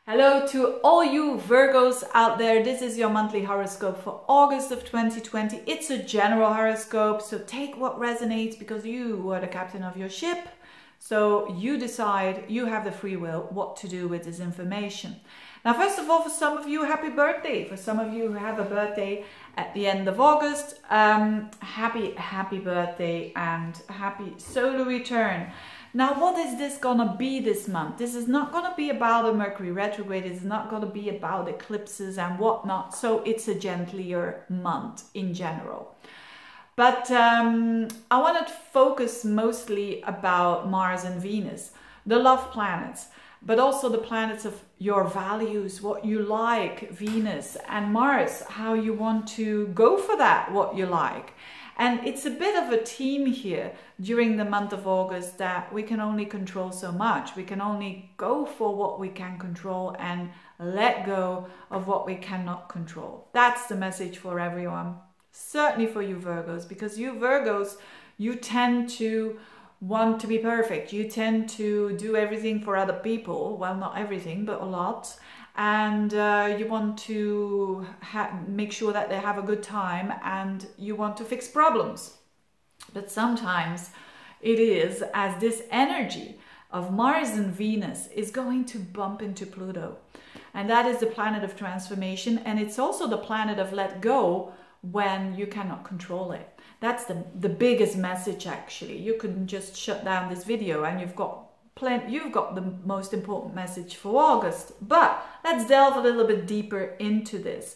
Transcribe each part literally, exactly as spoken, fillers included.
Hello to all you Virgos out there. This is your monthly horoscope for August of twenty twenty. It's a general horoscope, so take what resonates because you are the captain of your ship. So you decide, you have the free will what to do with this information. Now, first of all, for some of you, happy birthday. For some of you who have a birthday at the end of August, um, happy, happy birthday and happy solar return. Now, what is this gonna be this month? This is not gonna be about a Mercury retrograde. It's not gonna be about eclipses and whatnot. So it's a gentler month in general. But um, I want to focus mostly about Mars and Venus, the love planets, but also the planets of your values, what you like, Venus and Mars, how you want to go for that, what you like. And it's a bit of a theme here during the month of August that we can only control so much. We can only go for what we can control and let go of what we cannot control. That's the message for everyone. Certainly for you Virgos, because you Virgos, you tend to want to be perfect. You tend to do everything for other people. Well, not everything, but a lot. And uh, you want to make sure that they have a good time and you want to fix problems. But sometimes it is as this energy of Mars and Venus is going to bump into Pluto. And that is the planet of transformation. And it's also the planet of let go when you cannot control it. That's the, the biggest message actually. You couldn't just shut down this video and you've got plenty, you've got the most important message for August. But let's delve a little bit deeper into this.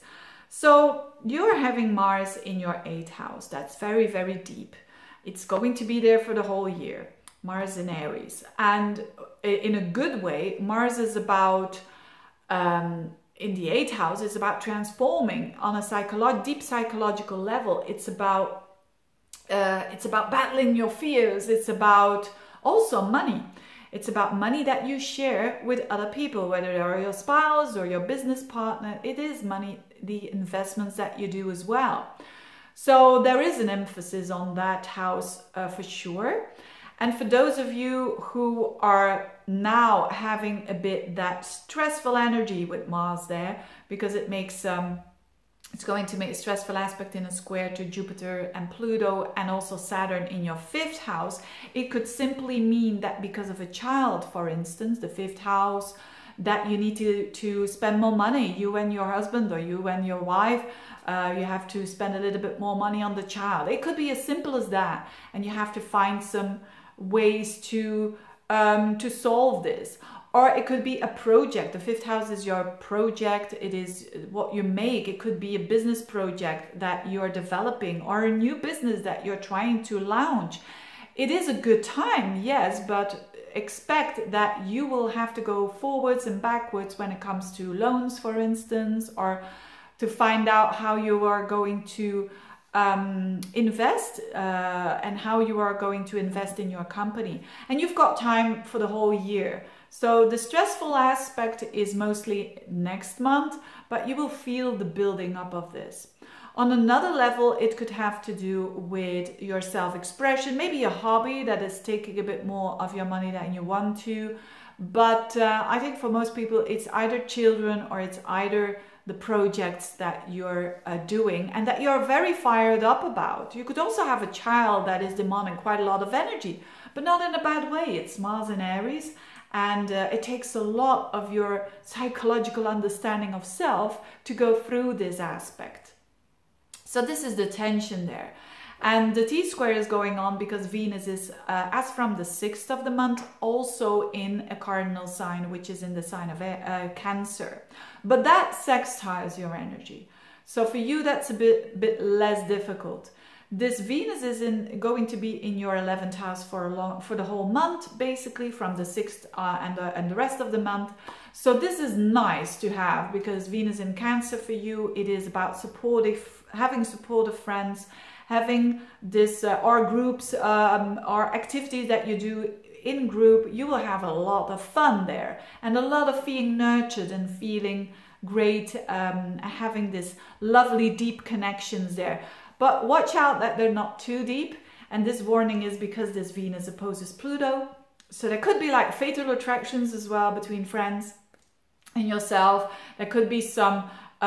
So you're having Mars in your eighth house. That's very, very deep. It's going to be there for the whole year. Mars in Aries. And in a good way, Mars is about um, in the eighth house, it's about transforming on a psycholo- deep psychological level. It's about uh, it's about battling your fears. It's about also money. It's about money that you share with other people, whether they are your spouse or your business partner. It is money, the investments that you do as well. So there is an emphasis on that house uh, for sure. And for those of you who are now having a bit that stressful energy with Mars there, because it makes um, it's going to make a stressful aspect in a square to Jupiter and Pluto and also Saturn in your fifth house, it could simply mean that because of a child, for instance, the fifth house, that you need to, to spend more money, you and your husband or you and your wife, uh, you have to spend a little bit more money on the child. It could be as simple as that. And you have to find some ways to um, to solve this. Or it could be a project. The fifth house is your project. It is what you make. It could be a business project that you're developing or a new business that you're trying to launch. It is a good time, yes, but expect that you will have to go forwards and backwards when it comes to loans, for instance, or to find out how you are going to um, invest uh, and how you are going to invest in your company. And you've got time for the whole year. So the stressful aspect is mostly next month, but you will feel the building up of this. On another level, it could have to do with your self-expression, maybe a hobby that is taking a bit more of your money than you want to. But uh, I think for most people, it's either children or it's either the projects that you're uh, doing and that you're very fired up about. You could also have a child that is demanding quite a lot of energy, but not in a bad way. It's Mars in Aries. And uh, it takes a lot of your psychological understanding of self to go through this aspect. So this is the tension there. And the T-square is going on because Venus is, uh, as from the sixth of the month, also in a cardinal sign, which is in the sign of uh, Cancer. But that sextiles your energy. So for you, that's a bit, bit less difficult. This Venus is in, going to be in your eleventh house for a long, for the whole month, basically from the sixth uh, and, the, and the rest of the month. So this is nice to have because Venus in Cancer for you, it is about supportive, having supportive friends, having this uh, or groups um, or activities that you do in group. You will have a lot of fun there and a lot of feeling nurtured and feeling great, um, having this lovely deep connections there. But watch out that they're not too deep. And this warning is because this Venus opposes Pluto. So there could be like fatal attractions as well between friends. in yourself. There could be some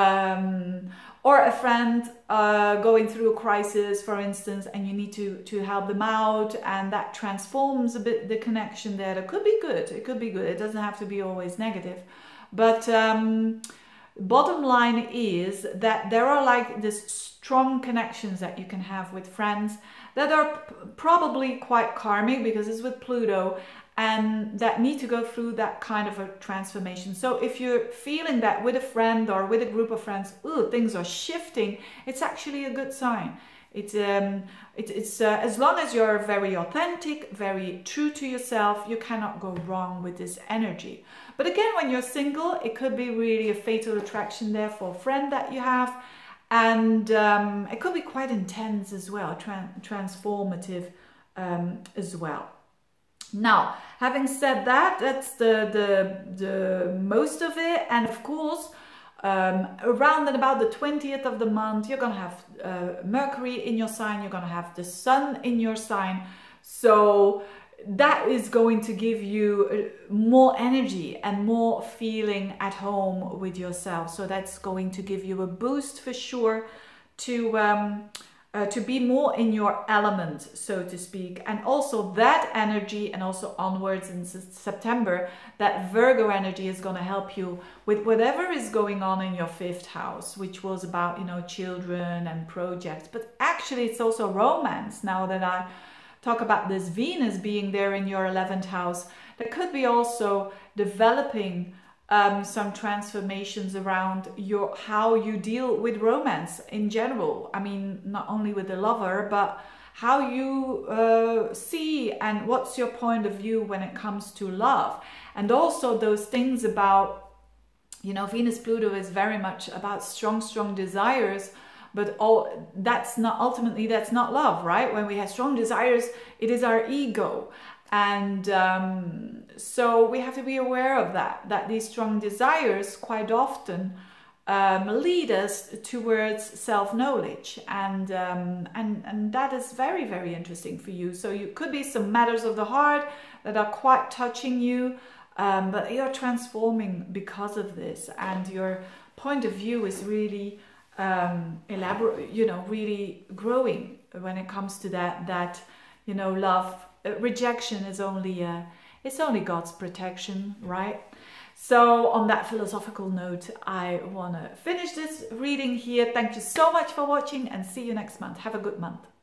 um, or a friend uh, going through a crisis, for instance, and you need to to help them out, and that transforms a bit the connection there. That could be good. It could be good. It doesn't have to be always negative. But um, bottom line is that there are like this strong connections that you can have with friends that are probably quite karmic, because it's with Pluto, and that need to go through that kind of a transformation. So if you're feeling that with a friend or with a group of friends, ooh, things are shifting, it's actually a good sign. It's um, it, it's uh, as long as you're very authentic, very true to yourself, you cannot go wrong with this energy. But again, when you're single, it could be really a fatal attraction there for a friend that you have, and um, it could be quite intense as well, tran transformative um, as well. Now, having said that, that's the the the most of it, and of course, um, around and about the twentieth of the month, you're gonna have uh, Mercury in your sign. You're gonna have the Sun in your sign, so that is going to give you more energy and more feeling at home with yourself. So that's going to give you a boost for sure to um, uh, to be more in your element, so to speak. And also that energy, and also onwards in September, that Virgo energy is going to help you with whatever is going on in your fifth house, which was about, you know, children and projects. But actually it's also romance. Now that I talk about this Venus being there in your eleventh house, there could be also developing um, some transformations around your how you deal with romance in general. I mean, not only with the lover, but how you uh, see and what's your point of view when it comes to love. And also those things about, you know, Venus Pluto is very much about strong, strong desires. But all that's not ultimately that's not love, right? When we have strong desires, it is our ego, and um, so we have to be aware of that. That these strong desires quite often um, lead us towards self-knowledge, and um, and and that is very, very interesting for you. So you could be some matters of the heart that are quite touching you, um, but you're transforming because of this, and your point of view is really um elaborate, you know, really growing when it comes to that that you know, love, uh, rejection is only uh it's only God's protection, right? So on that philosophical note, I want to finish this reading here. Thank you so much for watching, and see you next month. Have a good month.